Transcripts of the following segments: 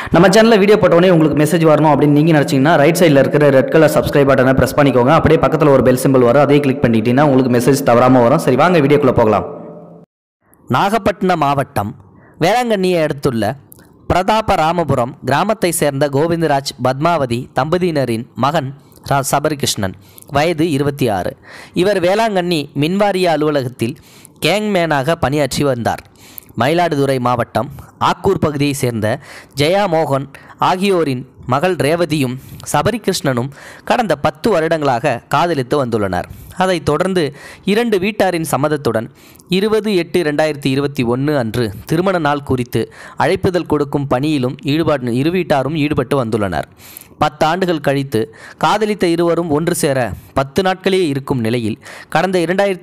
நம்ம சேனலில் வீடியோ போட்டோடனே உங்களுக்கு மெசேஜ் வரணும் அப்படின்னு நீங்கள் நினச்சிங்கன்னா ரைட் சைடில் இருக்கிற ரெட் கலர் சப்ஸ்கிரைப் பட்டனை ப்ரெஸ் பண்ணிக்கோங்க. அப்படியே பக்கத்தில் ஒரு பெல் சிம்பிள் வரும், அதையே கிளிக் பண்ணிக்கிட்டீங்கன்னா உங்களுக்கு மெசேஜ் தவறாமல் வரும். சரி, வாங்க வீடியோக்குள்ளே போகலாம். நாகப்பட்டினம் மாவட்டம் வேளாங்கண்ணியை அடுத்துள்ள பிரதாபராமபுரம் கிராமத்தை சேர்ந்த கோவிந்தராஜ் பத்மாவதி தம்பதியினரின் மகன் சபரிகிருஷ்ணன், வயது 26. இவர் வேளாங்கண்ணி மின்வாரிய அலுவலகத்தில் கேங்மேனாக பணியாற்றி வந்தார். மயிலாடுதுறை மாவட்டம் ஆக்கூர் பகுதியை சேர்ந்த ஜெயா மோகன் ஆகியோரின் மகள் ரேவதியும் சபரிகிருஷ்ணனும் கடந்த 10 வருடங்களாக காதலித்து வந்துள்ளனர். அதைத் தொடர்ந்து 2 வீட்டாரின் சம்மதத்துடன் 20/8/2021 அன்று திருமண நாள் குறித்து அழைப்புதல் கொடுக்கும் பணியிலும் இரு வீட்டாரும் ஈடுபட்டு வந்துள்ளனர். 10 ஆண்டுகள் கழித்து காதலித்த இருவரும் ஒன்று சேர 10 நாட்களே இருக்கும் நிலையில் கடந்த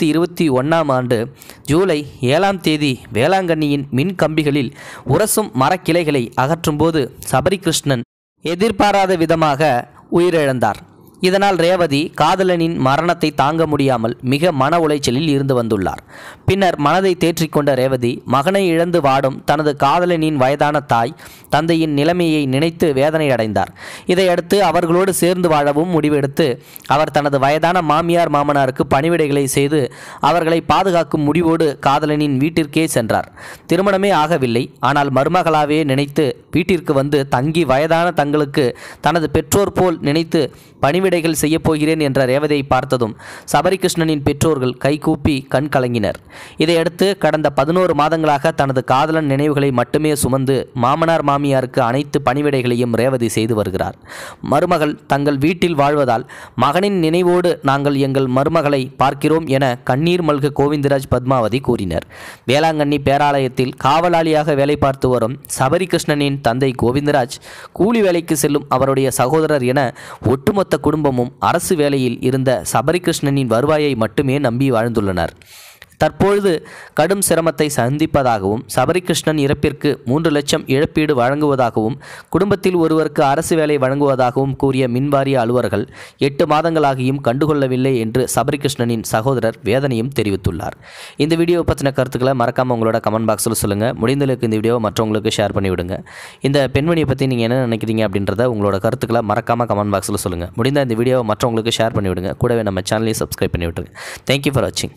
2021ஆம் ஆண்டு ஜூலை 7ஆம் தேதி வேளாங்கண்ணியின் மின் கம்பிகளில் உரசும் மரக்கிளைகளை அகற்றும்போது சபரிகிருஷ்ணன் எதிர்பாராத விதமாக உயிரிழந்தார். இதனால் ரேவதி காதலனின் மரணத்தை தாங்க முடியாமல் மிக மன உளைச்சலில் இருந்து வந்துள்ளார். பின்னர் மனதை தேற்றிக்கொண்ட ரேவதி மகனை இழந்து வாடும் தனது காதலனின் வயதான தாய் தந்தையின் நிலைமையை நினைத்து வேதனை அடைந்தார். இதையடுத்து அவர்களோடு சேர்ந்து வாழவும் முடிவெடுத்து அவர் தனது வயதான மாமியார் மாமனாருக்கு பணிவிடைகளை செய்து அவர்களை பாதுகாக்கும் முடிவோடு காதலனின் வீட்டிற்கே சென்றார். திருமணமே ஆகவில்லை, ஆனால் மருமகளாவே நினைத்து வீட்டிற்கு வந்து தங்கி வயதான தங்களுக்கு தனது பெற்றோர் போல் நினைத்து பணிவிடைகள் செய்யப்போகிறேன் என்ற ரேவதியை பார்த்ததும் சபரிகிருஷ்ணனின் பெற்றோர்கள் கைகூப்பி கண் கலங்கினர். இதையடுத்து கடந்த 11 மாதங்களாக தனது காதலன் நினைவுகளை மட்டுமே சுமந்து மாமனார் மாமியாருக்கு அனைத்து பணிவிடைகளையும் ரேவதி செய்து வருகிறார். மருமகள் தங்கள் வீட்டில் வாழ்வதால் மகனின் நினைவோடு நாங்கள் எங்கள் மருமகளை பார்க்கிறோம் என கண்ணீர் மல்க கோவிந்தராஜ் பத்மாவதி கூறினர். வேளாங்கண்ணி பேராலயத்தில் காவலாளியாக வேலை பார்த்து வரும் சபரிகிருஷ்ணனின் தந்தை கோவிந்தராஜ் கூலி வேலைக்கு செல்லும் அவருடைய சகோதரர் என ஒட்டுமொத்த குடும்பமும் அரசு வேலையில் இருந்த சபரிகிருஷ்ணனின் வருவாயை மட்டுமே நம்பி வாழ்ந்துள்ளனர். தற்பொழுது கடும் சிரமத்தை சந்திப்பதாகவும் சபரிகிருஷ்ணன் இறப்பிற்கு 3 லட்சம் இழப்பீடு வழங்குவதாகவும் குடும்பத்தில் ஒருவருக்கு அரசு வேலை வழங்குவதாகவும் கூறிய மின்வாரிய அலுவலர்கள் 8 மாதங்களாகியும் கண்டுகொள்ளவில்லை என்று சபரிகிருஷ்ணனின் சகோதரர் வேதனையும் தெரிவித்துள்ளார். இந்த வீடியோவை பற்றின கருத்துக்களை மறக்காமல் உங்களோட கமெண்ட் பாக்ஸில் சொல்லுங்கள். முடிந்தளவுக்கு இந்த வீடியோவை மற்றவங்களுக்கு ஷேர் பண்ணிவிடுங்க. இந்த பெண்மணியை பற்றி நீங்கள் என்ன நினைக்கிறீங்க அப்படின்றத உங்களோட கருத்துக்களை மறக்காமல் கமெண்ட் பாக்ஸில் சொல்லுங்கள். முடிந்த இந்த வீடியோவை மற்றவங்களுக்கு ஷேர் பண்ணிவிடுங்க. கூடவே நம்ம சேனலையும் சப்ஸ்கிரைப் பண்ணி விட்டுருங்க. தேங்க்யூ ஃபார் வாட்சிங்.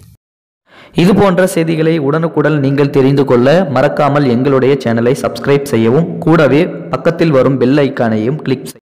இது போன்ற செய்திகளை உடனுக்குடன் நீங்கள் தெரிந்து கொள்ள மறக்காமல் எங்களுடைய சேனலை சப்ஸ்கிரைப் செய்யவும், கூடவே பக்கத்தில் வரும் பெல் ஐக்கானையும் கிளிக் செய்யவும்.